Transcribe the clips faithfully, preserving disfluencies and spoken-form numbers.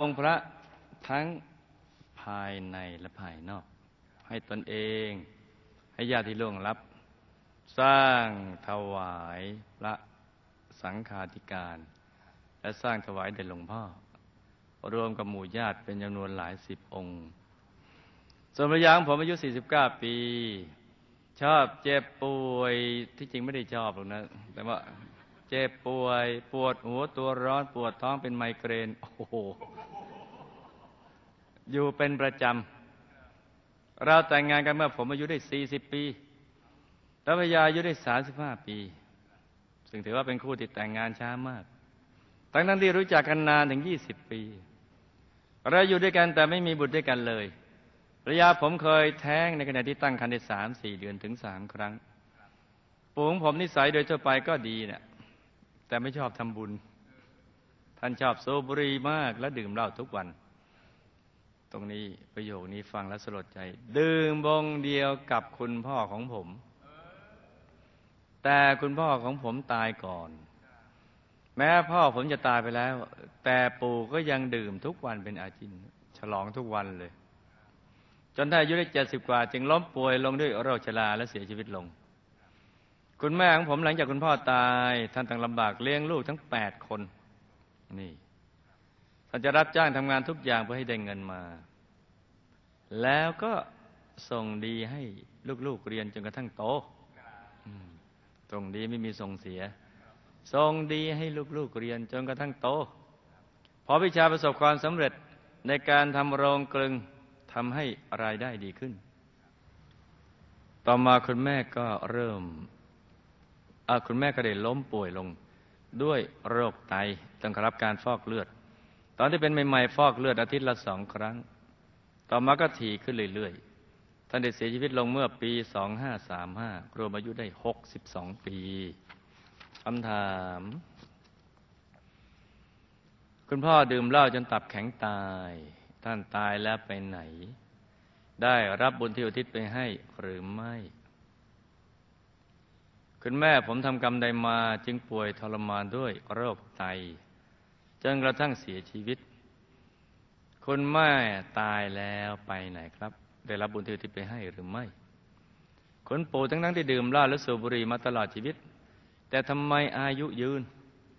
องค์พระทั้งภายในและภายนอกให้ตนเองให้ญาติที่ล่วงลับสร้างถวายพระสังฆาธิการและสร้างถวายแด่หลวงพ่อรวมกับหมู่ญาติเป็นจำนวนหลายสิบองค์ส่วนภรรยาของผมอายุสี่สิบเก้าปีชอบเจ็บป่วยที่จริงไม่ได้ชอบหรอกนะแต่ว่าเจ็บป่วยปวดหัวตัวร้อนปวดท้องเป็นไมเกรนโอ้โหอยู่เป็นประจำเราแต่งงานกันเมื่อผมอายุได้สี่สิบปีแล้วภรรยาอายุได้สามสิบห้าปีซึ่งถือว่าเป็นคู่ที่แต่งงานช้ามากทั้งนั้นที่รู้จักกันนานถึงยี่สิบปีเราอยู่ด้วยกันแต่ไม่มีบุตรด้วยกันเลยภรรยาผมเคยแท้งในขณะที่ตั้งครรภ์ได้สามสี่เดือนถึงสามครั้งปู่ของผมนิสัยโดยทั่วไปก็ดีเนี่ยแต่ไม่ชอบทำบุญท่านชอบสูบบุหรี่มากและดื่มเหล้าทุกวันตรงนี้ประโยคนี้ฟังแล้วสลดใจดื่มวงเดียวกับคุณพ่อของผมแต่คุณพ่อของผมตายก่อนแม้พ่อผมจะตายไปแล้วแต่ปู่ก็ยังดื่มทุกวันเป็นอาจินฉลองทุกวันเลยจนท่านอายุได้เจ็ดสิบกว่าจึงล้มป่วยลงด้วยโรคชราและเสียชีวิตลงคุณแม่ของผมหลังจากคุณพ่อตายท่านต้องลำบากเลี้ยงลูกทั้งแปดคนนี่ท่านจะรับจ้างทำงานทุกอย่างเพื่อให้ได้เงินมาแล้วก็ส่งดีให้ลูกๆเรียนจนกระทั่งโตส่งดีไม่มีส่งเสียส่งดีให้ลูกๆเรียนจนกระทั่งโตพอวิชาประสบความสำเร็จในการทำโรงกลึงทำให้รายได้ดีขึ้นต่อมาคุณแม่ก็เริ่มคุณแม่ก็ได้ล้มป่วยลงด้วยโรคไตต้องรับการฟอกเลือดตอนที่เป็นใหม่ๆฟอกเลือดอาทิตย์ละสองครั้งต่อมาก็ถี่ขึ้นเรื่อยๆท่านได้เสียชีวิตลงเมื่อปีสองห้าสามห้ารวมอายุได้หกสิบสองปีคำถามคุณพ่อดื่มเหล้าจนตับแข็งตายท่านตายแล้วไปไหนได้รับบุญที่อุทิศไปให้หรือไม่คุณแม่ผมทำกรรมใดมาจึงป่วยทรมานด้วยโรคไตจนกระทั่งเสียชีวิตคุณแม่ตายแล้วไปไหนครับได้รับบุญที่อุทิศไปให้หรือไม่คุณปู่ทั้งนั้นที่ดื่มเหล้าและสูบบุหรี่มาตลอดชีวิตแต่ทำไมอายุยืน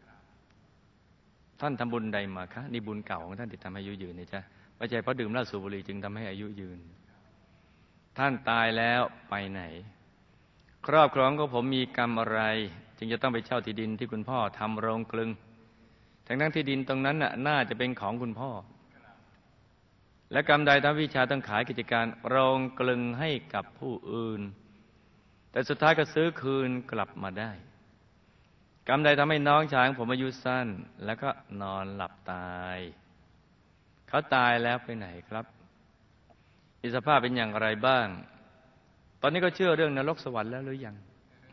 ท่านทำบุญใดมาคะนี่บุญเก่าของท่านที่ทำให้อายุยืนนี่จ้ะไม่ใช่เพราะดื่มเหล้าสูบบุหรี่จึงทำให้อายุยืนท่านตายแล้วไปไหนครอบครองของผมมีกรรมอะไรจึงจะต้องไปเช่าที่ดินที่คุณพ่อทำโรงกลึงทั้งทั้งที่ดินตรงนั้นน่ะน่าจะเป็นของคุณพ่อและกรรมใดทำวิชาต้องขายกิจการโรงกลึงให้กับผู้อื่นแต่สุดท้ายก็ซื้อคืนกลับมาได้กรรมใดทำให้น้องชายของผมอายุสั้นแล้วก็นอนหลับตายเขาตายแล้วไปไหนครับมีสภาพเป็นอย่างไรบ้างตอนนี้ก็เชื่อเรื่องนรกสวรรค์แล้วหรือยัง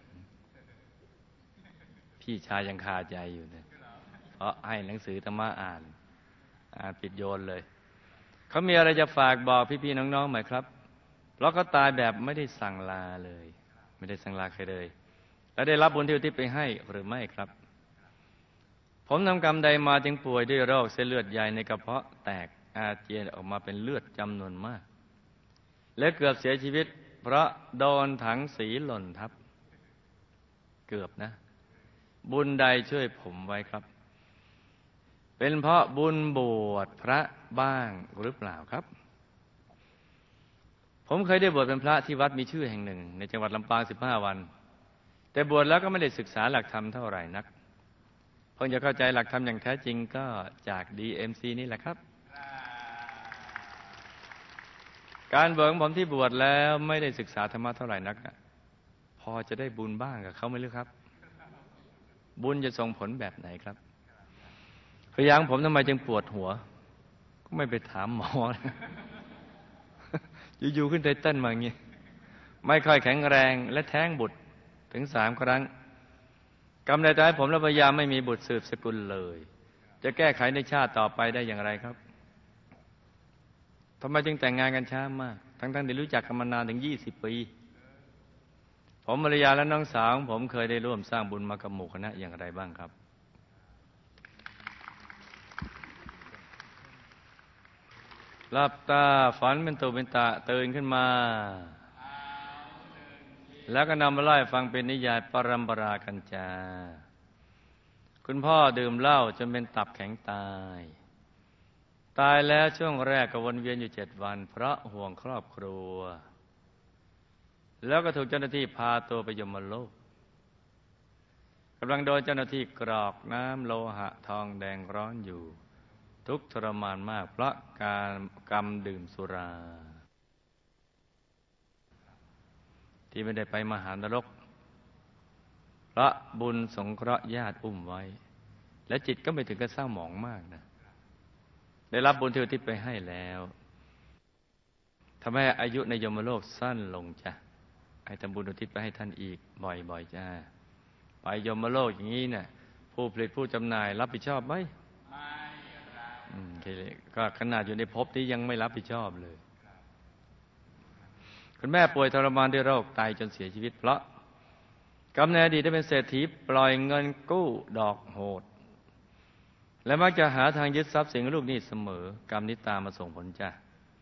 พี่ชายยังคาใจอยู่เนี่ยเพราะให้หนังสือธรรมะอ่านอ่านปิดโยนเลยเขามีอะไรจะฝากบอกพี่ๆน้องๆไหมครับเพราะเขาตายแบบไม่ได้สั่งลาเลยไม่ได้สั่งลาใครเลยและได้รับบุญที่อุทิศไปให้หรือไม่ครับผมทำกรรมใดมาจึงป่วยด้วยโรคเส้นเลือดใหญ่ในกระเพาะแตกอาเจียนออกมาเป็นเลือดจำนวนมากและเกือบเสียชีวิตเพราะโดนถังสีหล่นทับเกือบนะบุญใดช่วยผมไว้ครับเป็นเพราะบุญบวชพระบ้างหรือเปล่าครับผมเคยได้บวชเป็นพระที่วัดมีชื่อแห่งหนึ่งในจังหวัดลำปางสิบห้าวันแต่บวชแล้วก็ไม่ได้ศึกษาหลักธรรมเท่าไหร่นักเพิ่งจะเข้าใจหลักธรรมอย่างแท้จริงก็จาก ดี เอ็ม ซี นี่แหละครับการบวชของผมที่บวชแล้วไม่ได้ศึกษาธรรมะเท่าไหร่นักพอจะได้บุญบ้างกับเขาไหมล่ะครับบุญจะส่งผลแบบไหนครับพยางผมทำไมจึงปวดหัวก็ไม่ไปถามหมอ อยู่ๆขึ้นไตเติ้ลมาอย่างนี้ไม่ค่อยแข็งแรงและแท้งบุตรถึงสามครั้งกรรมใดทำให้ผมและภรรยาไม่มีบุตรสืบสกุลเลยจะแก้ไขในชาติต่อไปได้อย่างไรครับทำไมจึงแต่งงานกันช้ามากทั้งๆที่รู้จักกันมานานถึงยี่สิบปีผมภรรยาและน้องสาวของผมเคยได้ร่วมสร้างบุญมากับหมู่คณะอย่างไรบ้างครับหลับตาฝันเป็นตุเป็นตะตื่นขึ้นมาแล้วก็นำมาไล่ฟังเป็นนิยายปรัมปรากันจาคุณพ่อดื่มเหล้าจนเป็นตับแข็งตายตายแล้วช่วงแรกก็วนเวียนอยู่เจ็ดวันเพราะห่วงครอบครัวแล้วก็ถูกเจ้าหน้าที่พาตัวไปยมโลกกำลังโดนเจ้าหน้าที่กรอกน้ำโลหะทองแดงร้อนอยู่ทุกข์ทรมานมากเพราะการกรรมดื่มสุราที่ไม่ได้ไปมหานรกเพราะบุญสงเคราะห์ญาติอุ้มไว้และจิตก็ไม่ถึงกับเศร้าหมองมากนะได้รับบุญที่อุทิศไปให้แล้วทำให้อายุในยมโลกสั้นลงจ้ะให้ทำบุญอุทิศไปให้ท่านอีกบ่อยๆจ้าไปยมโลกอย่างนี้เนี่ยผู้ผลิตผู้จำหน่ายรับผิดชอบไหมไม่รับก็ขนาดอยู่ในภพนี้ยังไม่รับผิดชอบเลยคุณแม่ป่วยทรมานด้วยโรคไตจนเสียชีวิตเพราะกรรมในอดีตได้เป็นเศรษฐีปล่อยเงินกู้ดอกโหดและมักจะหาทางยึดทรัพย์สินของลูกหนี้เสมอกรรมนี้ตามมาส่งผลจ้ะ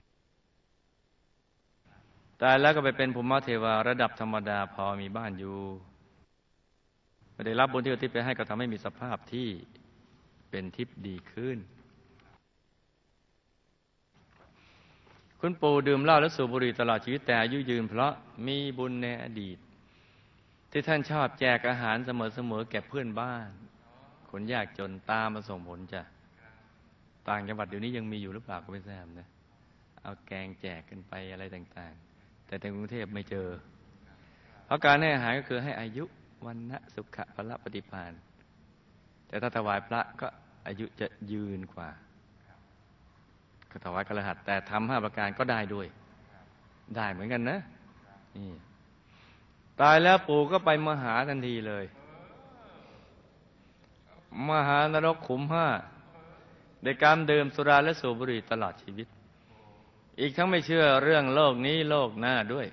ตายแล้วก็ไปเป็นภูมิเทวาระดับธรรมดาพอมีบ้านอยู่ไม่ได้รับบุญที่อุทิศไปให้ก็ทำให้มีสภาพที่เป็นทิพย์ดีขึ้นคุณปู่ดื่มเหล้าและสูบบุหรี่ตลอดชีวิตแต่อายุยืนเพราะมีบุญในอดีตที่ท่านชอบแจกอาหารเสมอๆแก่เพื่อนบ้านคนยากจนตามมาส่งผลจ้ะต่างจังหวัดเดี๋ยวนี้ยังมีอยู่หรือเปล่าก็ไม่ทราบนะเอาแกงแจกกันไปอะไรต่างๆแต่ในกรุงเทพไม่เจอเพราะการให้อาหารก็คือให้อายุวันนะสุขะพละปฏิภาณแต่ถ้าถวายพระก็อายุจะยืนกว่าก็ถวายกระหัตแต่ทำห้าประการก็ได้ด้วยได้เหมือนกันนะนี่ตายแล้วปู่ก็ไปมหาทันทีเลยมหานรกขุมห้าได้กรรมดื่มสุราและสูบบุหรี่ตลอดชีวิตอีกทั้งไม่เชื่อเรื่องโลกนี้โลกหน้าด้วย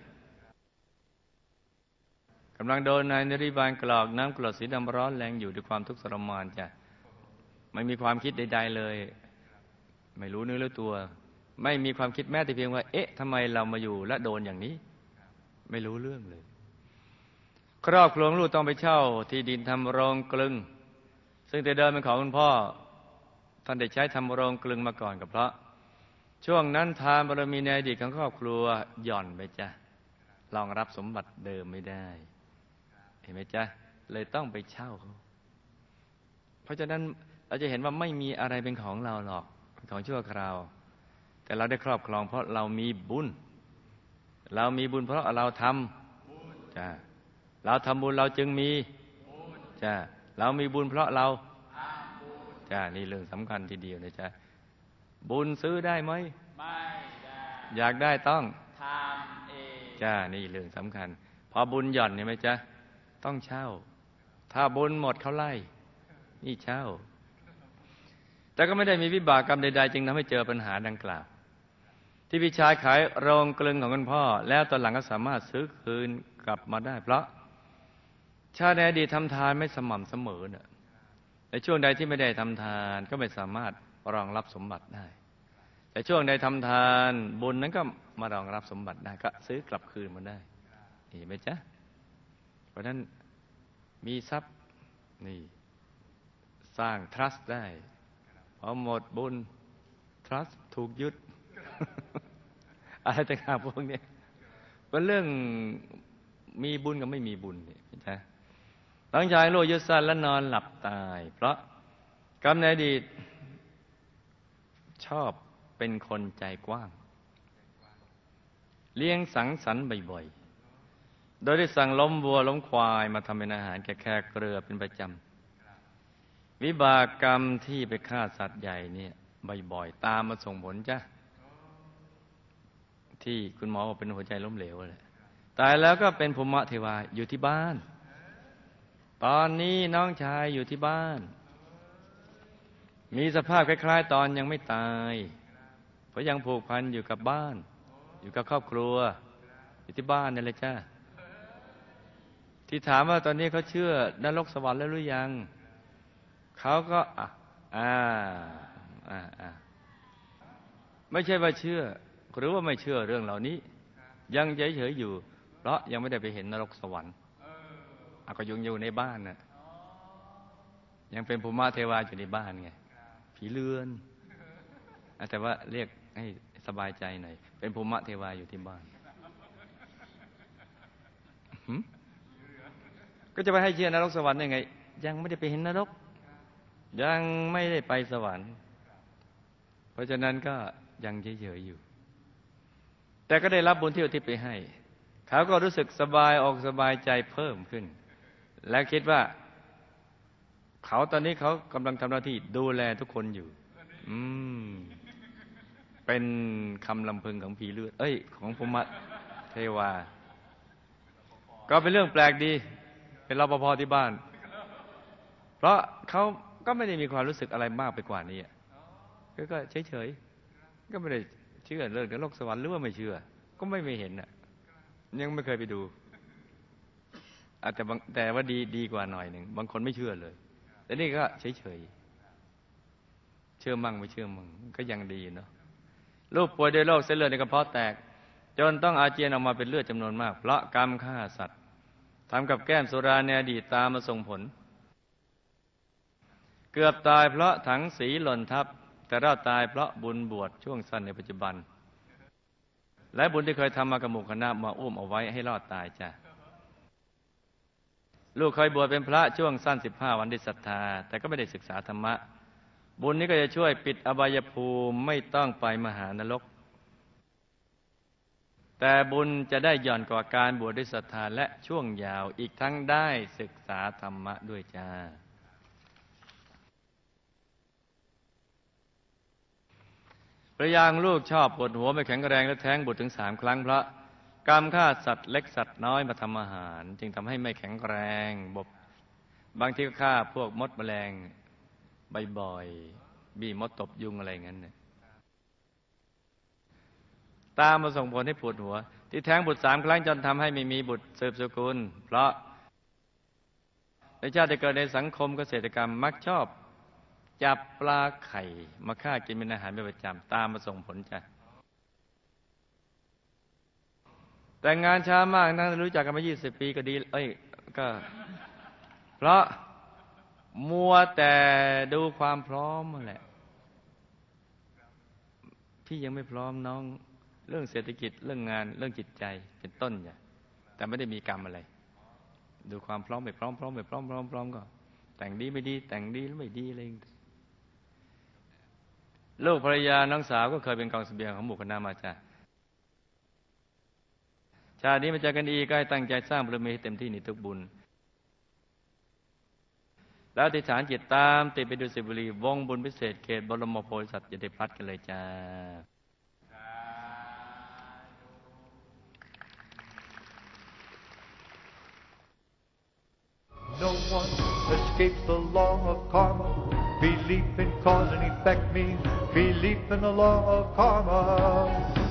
กำลังโดนนายนริบาลกรอกน้ำกรดสีดำร้อนแรงอยู่ด้วยความทุกข์ทรมานจ้ะไม่มีความคิดใดๆเลยไม่รู้เนื้อรู้ตัวไม่มีความคิดแม้แต่เพียงว่าเอ๊ะทำไมเรามาอยู่และโดนอย่างนี้ไม่รู้เรื่องเลยครอบครัวลูกต้องไปเช่าที่ดินทำโรงกลึงซึ่งแต่เดิมเป็นของคุณพ่อท่านได้ใช้ทำโรงกลึงมาก่อนกับเพราะช่วงนั้นทานบารมีในอดีตของครอบครัวหย่อนไปจ้ะรองรับสมบัติเดิมไม่ได้เห็นไหมจ๊ะเลยต้องไปเช่าเขาเพราะฉะนั้นเราจะเห็นว่าไม่มีอะไรเป็นของเราหรอกเป็นของชั่วคราวแต่เราได้ครอบครองเพราะเรามีบุญเรามีบุญเพราะเราทำจ้ะเราทำบุญเราจึงมีจ้ะเรามีบุญเพราะเราจ้ะนี่เรื่องสำคัญทีเดียวนะจ๊ะบุญซื้อได้ไหมไม่ได้อยากได้ต้องทำเองจ้ะนี่เรื่องสำคัญพอบุญหย่อนเนี่ยไหมจ๊ะต้องเช่าถ้าบุญหมดเขาไล่นี่เช่าแต่ก็ไม่ได้มีวิบากกรรมใดๆจึงทำให้เจอปัญหาดังกล่าวที่พี่ชายขายโรงกลึงของคุณพ่อแล้วตอนหลังก็สามารถซื้อคืนกลับมาได้เพราะชาติในอดีตทำทานไม่สม่ำเสมอเนี่ยในช่วงใดที่ไม่ได้ทำทานก็ไม่สามารถรองรับสมบัติได้แต่ช่วงใดทำทานบุญนั้นก็มารองรับสมบัติได้ก็ซื้อกลับคืนมาได้เห็นไหมจ๊ะเพราะฉะนั้นมีทรัพย์นี่สร้างทรัสต์ได้พอหมดบุญทรัสต์ถูกยึด อะไรต่างๆพวกนี้เป็นเรื่องมีบุญกับไม่มีบุญเนี่ยนะหลังจากโลกยึดสั้นและนอนหลับตายเพราะกรรมในอดีตชอบเป็นคนใจกว้างเลี้ยงสังสรรค์บ่อยๆโดยได้สั่งล้มวัวล้มควายมาทำเป็นอาหารแก่แขกเรือเป็นประจำวิบากกรรมที่ไปฆ่าสัตว์ใหญ่เนี่ยบ่อยๆตามมาส่งผลจ้ะที่คุณหมอบอกเป็นหัวใจล้มเหลวเลยตายแล้วก็เป็นภูมิเทวาอยู่ที่บ้านตอนนี้น้องชายอยู่ที่บ้านมีสภาพคล้ายๆตอนยังไม่ตายเพราะยังผูกพันอยู่กับบ้านอยู่กับครอบครัวอยู่ที่บ้านนั่นแหละจ้าที่ถามว่าตอนนี้เขาเชื่อนรกสวรรค์แล้วหรือยังเขาก็อ่ะอ่าอ่าอ่าไม่ใช่ว่าเชื่อหรือว่าไม่เชื่อเรื่องเหล่านี้ยังเฉยๆอยู่เพราะยังไม่ได้ไปเห็นนรกสวรรค์อาก็ยังอยู่ในบ้านน่ะยังเป็นภูมิเทวาอยู่ในบ้านไงผีเรือนแต่ว่าเรียกให้สบายใจหน่อยเป็นภูมิเทวาอยู่ที่บ้านก็จะไปให้เชื่อนรกสวรรค์ยังไงยังไม่ได้ไปเห็นนรกยังไม่ได้ไปสวรรค์เพราะฉะนั้นก็ยังเฉยๆอยู่แต่ก็ได้รับบุญที่อุทิศไปให้เขาก็รู้สึกสบายออกสบายใจเพิ่มขึ้นและคิดว่าเขาตอนนี้เขากำลังทำหน้าที่ดูแลทุกคนอยู่อืมเป็นคำลำพึงของผีเลือดเอ้ยของภูมิเทวาก็เป็นเรื่องแปลกดีเป็นรปภที่บ้านเพราะเขาก็ไม่ได้มีความรู้สึกอะไรมากไปกว่านี้ก็เฉยๆก็ไม่ได้เชื่อเรื่องนรกสวรรค์หรือว่าไม่เชื่อก็ไม่ไม่เห็นน่ะยังไม่เคยไปดูอาจจะแต่ว่าดีดีกว่าหน่อยหนึ่งบางคนไม่เชื่อเลยแต่นี่ก็เฉยๆเชื่อมั่งไม่เชื่อมั่งก็ยังดีเนาะลูกป่วยด้วยโรคเส้นเลือดในกระเพาะแตกจนต้องอาเจียนออกมาเป็นเลือดจำนวนมากเพราะกรรมฆ่าสัตว์ทำกับแก้มสุราในอดีตตามมาส่งผลเกือบตายเพราะถังสีหล่นทับแต่รอดตายเพราะบุญบวชช่วงสั้นในปัจจุบันและบุญที่เคยทำมากับหมู่คณะมาอุ้มเอาไว้ให้รอดตายจ้ะลูกเคยบวชเป็นพระช่วงสั้นสิบห้าวันด้วยศรัทธาแต่ก็ไม่ได้ศึกษาธรรมะบุญนี้ก็จะช่วยปิดอบายภูมิไม่ต้องไปมหานรกแต่บุญจะได้หย่อนกว่าการบวชด้วยศรัทธาและช่วงยาวอีกทั้งได้ศึกษาธรรมะด้วยจ้าประยางลูกชอบปวดหัวไม่แข็งแรงและแท้งบุตรถึงสามครั้งเพราะกรรมฆ่าสัตว์เล็กสัตว์น้อยมาทำอาหารจึงทำให้ไม่แข็งแรงบบางทีก็ฆ่าพวกมดแมลงบ่อยๆบี้มดตบยุงอะไรงั้นเนี่ยตามมาส่งผลให้ปวดหัวที่แท้งบุตรสามครั้งจนทำให้ไม่มีบุตรสืบสกุลเพราะในชาติที่เกิดในสังคมเกษตรกรรมมักชอบจับปลาไข่มาฆ่ากินเป็นอาหารเป็นประจำตามมาส่งผลจ้ะแต่งงานช้ามากนั่งรู้จักกันมายี่สิบปีก็ดีเอ้ยก็เพราะมัวแต่ดูความพร้อมนั่นแหละพี่ยังไม่พร้อมน้องเรื่องเศรษฐกิจเรื่องงานเรื่องจิตใจเป็นต้นอย่าแต่ไม่ได้มีกรรมอะไรดูความพร้อมไม่พร้อมพร้อมไม่พร้อมพร้อมพร้อมก็แต่งดีไม่ดีแต่งดีแล้วไม่ดีอะไรลูกภรรยาน้องสาวก็เคยเป็นกองเสบียงของหมู่คณะมาจ้ะชาตินี้มาเจอกันอีกก็ให้ตั้งใจสร้างบารมีให้เต็มที่ในทุกบุญแล้วอธิษฐานจิตตามติดไปดูสิบุรีวงบุญพิเศษเขตบรมโพธิสัตว์จะได้พลัดกันเลยจ้า No one escapes the law of karma. Belief in cause and effect means belief in the law of karma.